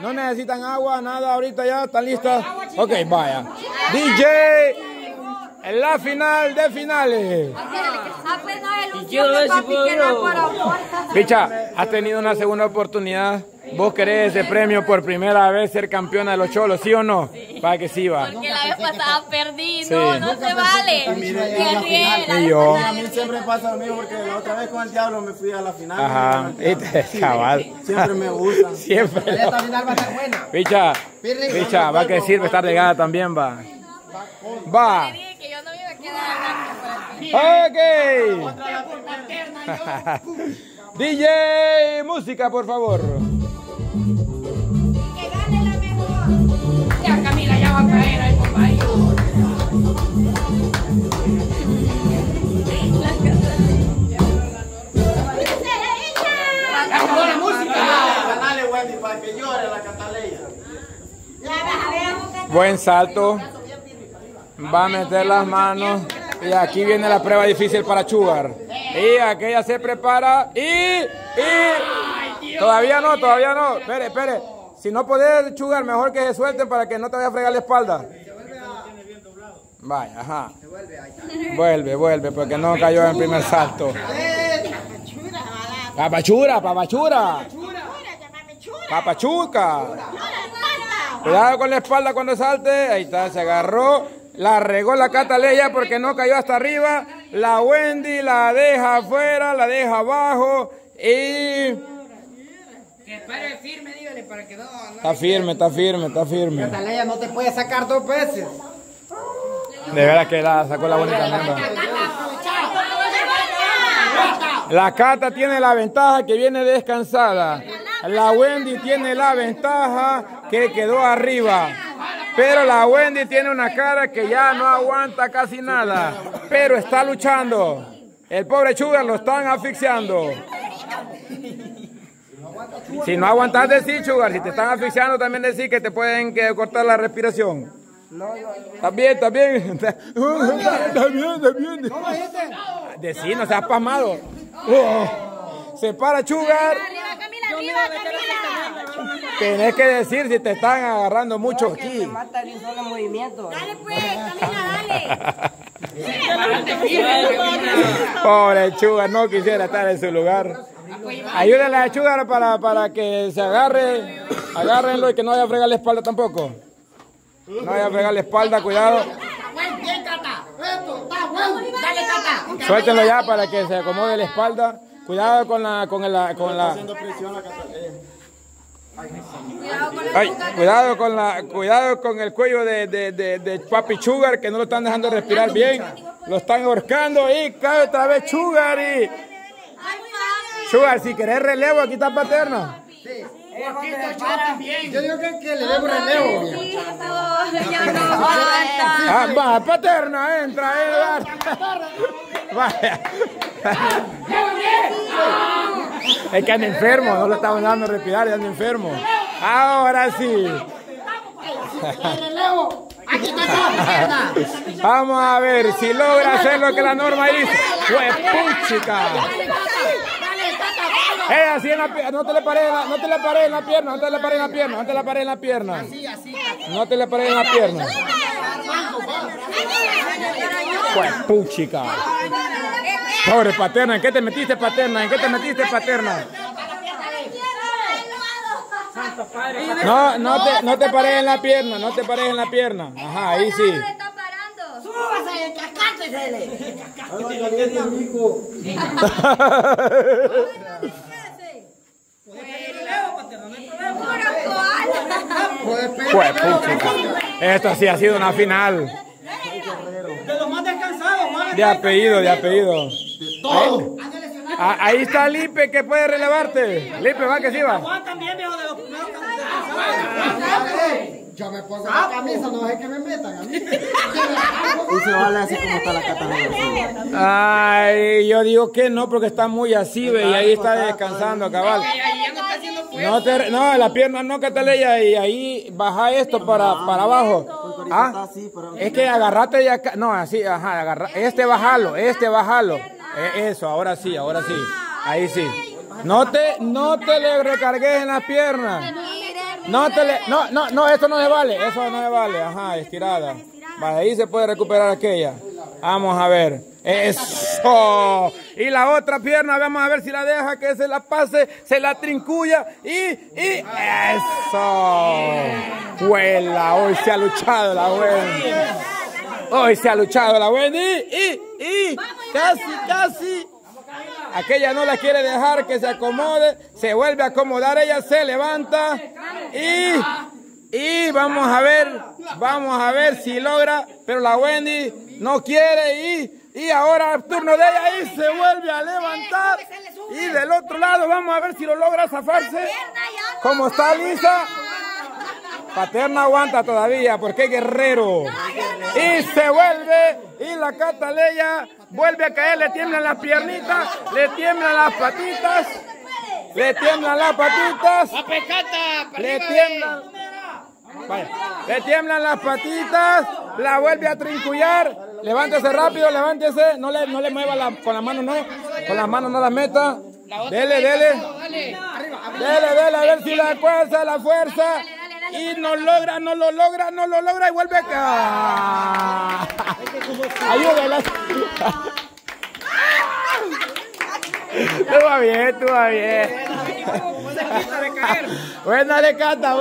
No necesitan agua, nada ahorita ya, ¿están listas? Ok, vaya. DJ, en la final de finales. Picha, has tenido una segunda oportunidad. ¿Vos querés ese premio por primera vez ser campeona de los cholos, sí o no? Sí. Para que sí va. Porque la vez pasada perdí, sí. No se vale. Y yo. A mí siempre pasa lo mismo porque la otra vez con el Diablo me fui a la final. Ajá, cabal. Siempre me gusta. Siempre. Esta final va a estar buena. Picha, va que sirve estar regada también, va. Va. Que yo no me iba a quedar. Ok. DJ, música, por favor. Que gane la mejor. Ya Camila ya va a caer ahí, papá. ¡La música! Canale, Wendy, para que llore la cataleya. Buen salto. Va a meter las manos. Y aquí viene la prueba difícil para Sugar. Y aquella se prepara. Y todavía no. Espere. Si no podés, Sugar, mejor que se suelten para que no te vaya a fregar la espalda. Vaya, ajá. Vuelve, porque no cayó en el primer salto. Papachura. Papachuca. Cuidado con la espalda cuando salte. Ahí está, se agarró. La regó la Cataleya porque no cayó hasta arriba. La Wendy la deja afuera, la deja abajo. Y... Que pare firme, dígale, para que no... Está firme. Cataleya no te puede sacar 2 veces. De veras que la sacó la bonita nena. La Cata tiene la ventaja que viene descansada. La Wendy tiene la ventaja que quedó arriba. Pero la Wendy tiene una cara que ya no aguanta casi nada. Pero está luchando. El pobre Sugar lo están asfixiando. Si no aguantas decir, Sugar, si te están asfixiando también decir que te pueden cortar la respiración. ¿Está bien? Está bien. Decí, no seas pasmado. Se para Sugar. Tenés que decir si te están agarrando mucho aquí. Te mata de un solo movimiento. Dale pues, Camila, Pobre Sugar, no quisiera estar en su lugar. Ayúdenle a Sugar para que se agarre. Agárrenlo y que no vaya a fregar la espalda tampoco. No vaya a fregar la espalda, cuidado. Suéltenlo ya para que se acomode la espalda. Cuidado con la... Cuidado con el cuello de Papi Sugar, que no lo están dejando respirar bien. Lo están ahorcando y cae otra vez Sugar. Sugar, si querés relevo, aquí está Paterna. Yo digo que le debo relevo. Va, Paterna, entra. Vaya. Es que anda enfermo, no lo estamos dando a respirar, anda enfermo. Ahora sí. Vamos a ver si logra hacer lo que la norma dice. Pues puchica. Así en la pierna, no te le pares en la pierna. No te le pares en la pierna. Pues puchica. Pobre Paterna, ¿en qué te metiste, Paterna? No te pares en la pierna. Ajá, ahí sí. ¡Súbase, cascátesele! Pues puchica. Esto sí ha sido una final. De los más descansados, más De apellido. Ahí está Lipe que puede relevarte. Lipe, va que sí va. también, viejo, de los primeros Yo me pongo la camisa, no es que me metan a mí. Y se vale así como está la Cataleya. Ay, yo digo que no, porque está muy así, ve, y ahí está descansando, cabal. No, la pierna no, Cataleya, y ahí baja esto para abajo. Ah, es que agarrate ya, no, así, ajá, agarra, bajalo. Eso, ahora sí, ahí sí. No te le recargues en las piernas. No, esto no se vale, eso no se vale, ajá, estirada. Vale, ahí se puede recuperar aquella. Vamos a ver, eso. Y la otra pierna, vamos a ver si la deja que se la pase, se la trincuya y eso. Huela, hoy se ha luchado la Wendy. Hoy se ha luchado la Wendy y casi. Aquella no la quiere dejar que se acomode, se vuelve a acomodar, ella se levanta y vamos a ver si logra, pero la Wendy no quiere y ahora el turno de ella y se vuelve a levantar y del otro lado vamos a ver si lo logra zafarse. Como está lisa, Paterna aguanta todavía porque es guerrero y se vuelve y la Cataleya vuelve a caer, le tiemblan las piernitas, le tiemblan las patitas, le tiemblan las patitas, la vuelve a trincullar, levántese rápido, levántese, no le mueva con la mano, no, con las manos no la meta, dele, a ver si la fuerza, y no lo logra y vuelve acá. Ayúdala. Tú va bien. Buena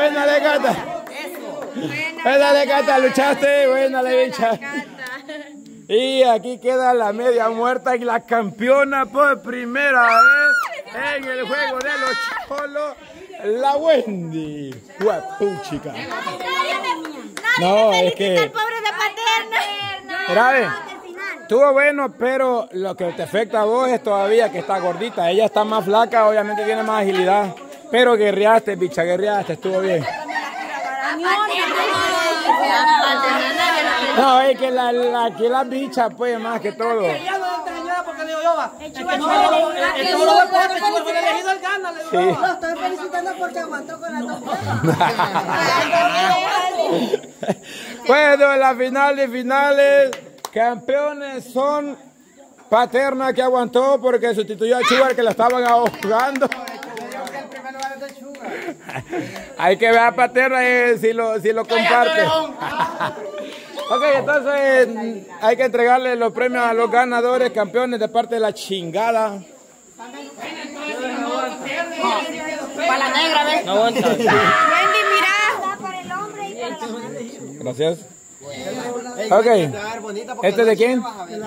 Cata, luchaste, buena bicha. Y aquí queda la media muerta y la campeona por primera vez en el juego de los cholos, la Wendy. Guapuchica. No, es que... el pobre de Paterna. Mira, estuvo bueno, pero lo que te afecta a vos es todavía que está gordita. Ella está más flaca, obviamente tiene más agilidad. Pero guerreaste, bicha, estuvo bien. No, es que la bicha, pues, más que todo. Lo estoy felicitando porque aguantó con la dos. Bueno, en la final de finales, campeones son Paterna, que aguantó porque sustituyó a Sugar, que la estaban ahogando. Hay que ver a Paterna si lo comparte. Ok, entonces hay que entregarle los premios a los ganadores, campeones de parte de la chingada. Para la negra, ¿ves? No aguanta. Wendy, mira. Para el hombre y para la mujer. Gracias. Ok. ¿Este es de quién?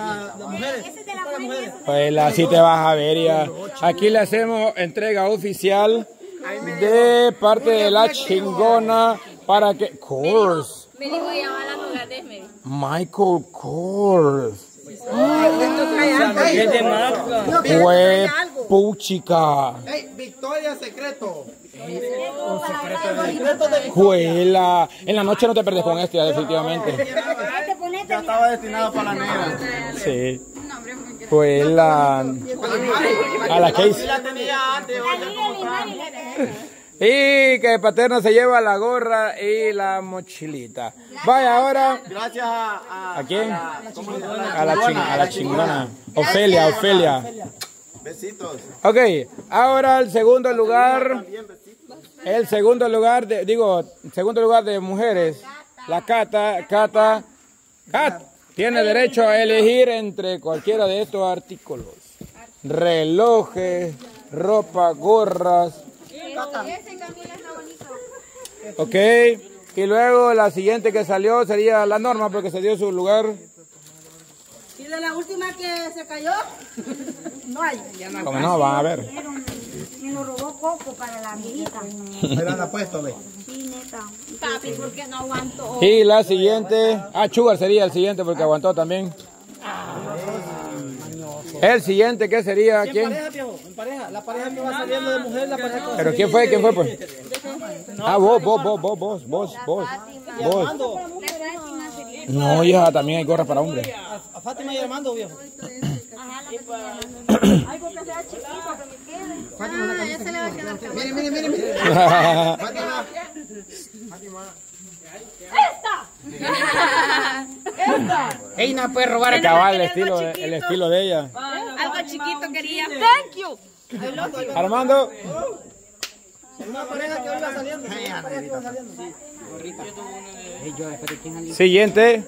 Pues así te vas a ver ya. Aquí le hacemos entrega oficial de parte de la chingona para que... Kors. Me dijo llamar a la jugadez, me dijo. Michael Kors. Fue puchica. Victoria secreto. Juela. En la noche no te perdes con este, definitivamente. Ya estaba destinado para la negra. Sí. Juela. A la Case. Y que Paterna se lleva la gorra y la mochilita. Vaya ahora. Gracias ¿A quién? A la chingona. Ofelia. Besitos. Ok, ahora el segundo lugar. El segundo lugar de mujeres. La Cat tiene derecho a elegir entre cualquiera de estos artículos. Relojes, ropa, gorras. Ok, y luego la siguiente que salió sería la Norma porque se dio su lugar. ¿Y de la última que se cayó? No hay. Como no, van a ver. Me lo robó Coco para la amiguita. Pero anda puesto, ve. Sí, neta. Papi, ¿por qué no aguantó? Y la siguiente, Sugar sería el siguiente porque aguantó también. El siguiente, ¿qué sería? ¿Quién? En pareja. La pareja que va saliendo de mujer, la pareja que... ¿Pero quién fue? ¿Quién fue, pues? Ah, vos. No, ya, también hay gorras para hombres. A Fátima y Armando, viejo. Ay, porque sea chiquito, que me quede. Ah, ya se le va a quedar. Mire. Fátima. ¡Esta! Ey, no puede robar. Cabal, el estilo de ella. Algo chiquito quería. Thank you. Armando. Una pareja que hoy va saliendo. Una pareja que va saliendo. Siguiente.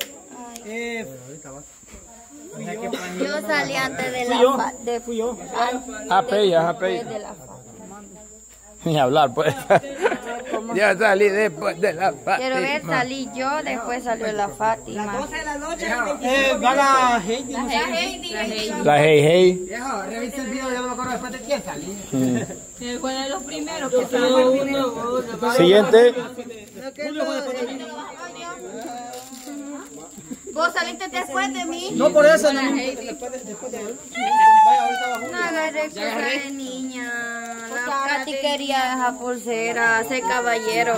Yo salí antes de la Fui yo. De Ni hablar, pues. Ya salí después de la Fátima. Quiero ver, salí yo, después salió la Fátima. Va la Heidi. La Hey Hey. Viejo, revisa el video, yo no me acuerdo después de quién salí. Fue de los primeros que salió uno. Siguiente. ¿Vos saliste después de mí? No por eso, no. Después de él. Vaya, ahorita abajo. No agarré cosa de niña. La Katy quería esa pulsera, ese caballero.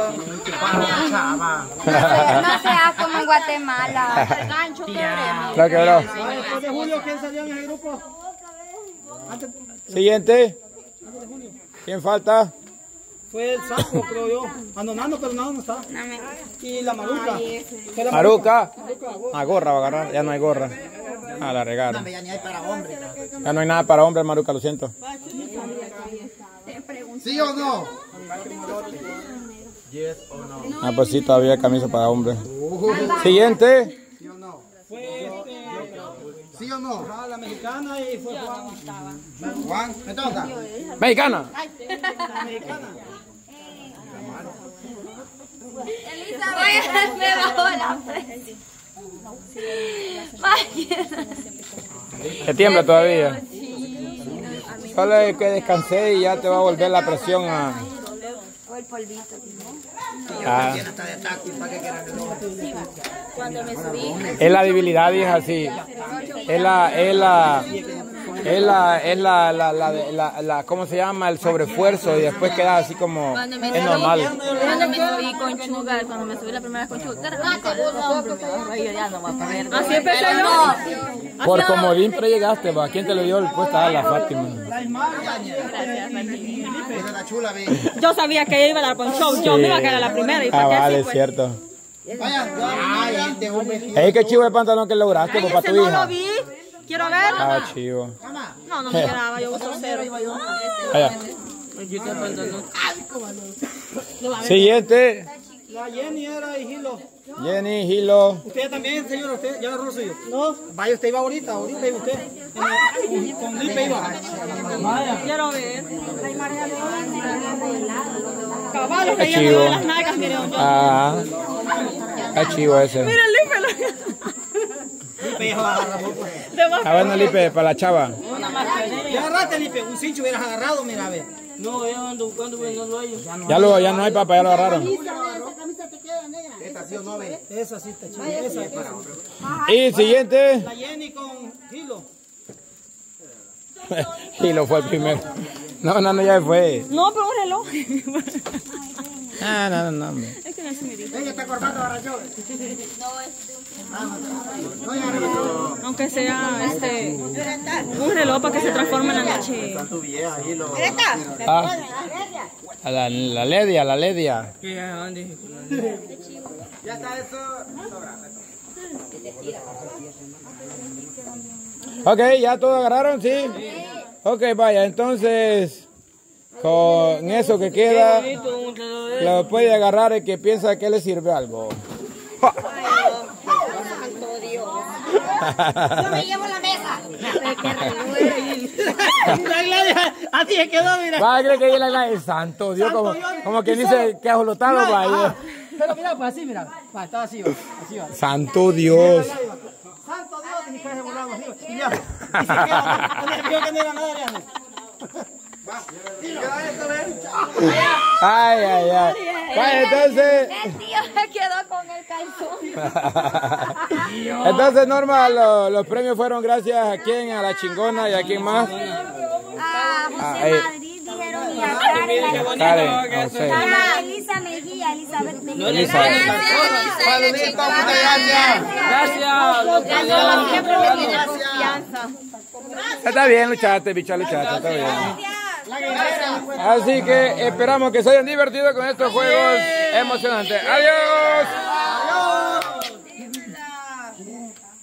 No seas como en Guatemala. Gancho queremos. La quebró. Después de Julio, ¿quién salió en ese grupo? Siguiente. ¿Quién falta? Fue el saco, creo yo. Nano, pero Nano no está. Y la Maruca. Fue la Maruca. A gorra va a agarrar. Ya no hay gorra. Ah, la regaron. Ya ni hay para hombres. Ya no hay nada para hombres, Maruca, lo siento. ¿Sí o no? Ah, pues sí, todavía hay camisa para hombres. Siguiente. ¿Sí o no? Fue ¿Sí o no? la mexicana y fue Juan. Juan, me toca. Mexicana. Me bajó la frente. ¿Te tiembla todavía? Solo es que descansé y ya te va a volver la presión a... O el polvito. Ah. Hasta de táctil, ¿para qué quieran? Cuando me subí. Es la debilidad, hija, así. ¿Cómo se llama? El sobreesfuerzo y después queda así como... Es normal. Cuando me subí con Sugar, cuando me subí la primera vez con Sugar, ya no va a poder. Así empezó yo. Por comodín pero llegaste, ¿a quién te lo dio el puesto a la Fátima? La chula, ve. Yo sabía que ella iba a dar buen show, yo me iba a quedar la primera y Ah, para qué vale, así es pues. cierto. Vaya, ay, este hombre. Es que chivo de pantalón que lograste pues, para Ese tu no lo hija. vi, quiero ver. Ah, chivo. No, no me quedaba, yo uso cero. Allá. Siguiente. La Jenny era y Gilo. Jenny, Gilo. ¿Usted también, señor? ¿Usted ya agarró lo suyo? No. Vaya, usted iba ahorita iba usted. Con Lipe iba. Vaya. Quiero ver. Caballos Qué que chivo. llevan de las nalgas, miren. Ah, qué chivo ese. Mira el Lipe. Lipe ya va a agarrar. Ah, bueno, Lipe, para la chava. Ya agarraste, Lipe. Un cincho hubieras agarrado, mira, a ver. No, ya ando buscando, no lo hay. Ya no hay papá, ya lo agarraron. Esta sí o no, ve. Esa sí está chida. Esa es para otro. Y siguiente. La Jenny con Gilo. Gilo fue el primero. No, ya fue. No, pero un reloj. Ah, no. Es que no es mi vida. Ella está cortando barrachón. Aunque sea un reloj para que se transforme en la noche. Tu vieja, ahí lo. Ah, a la ledia. Ya está eso. Ok, ¿ya todo agarraron? Sí. Ok, vaya, entonces con eso que queda lo puede agarrar el que piensa que le sirve algo. Yo me llevo la mesa. Así se quedó, mira. Va a creer que ella es santo Dios, como que dice que ajolotaron, vaya. Pero mira, pues así, mira. Va, estaba así, va. Así va. Santo Dios. Santo Dios, y cae volando así. Y ya. Y se queda. Vio que no era nada, Ariane. Ay. Vaya, entonces. El tío se quedó con el calzón. Entonces, Norma, los premios fueron gracias a quién, a la chingona y a quién más. José Madrid, dijeron, y a Karen, no sé. Elisa Mejía, Elizabeth Mejía. Elizabeth. Saludito, muchas gracias. Siempre me tiene confianza. Está bien, luchaste, bicho, luchaste, está bien. Así que esperamos que se hayan divertido con estos juegos emocionantes. ¡Adiós!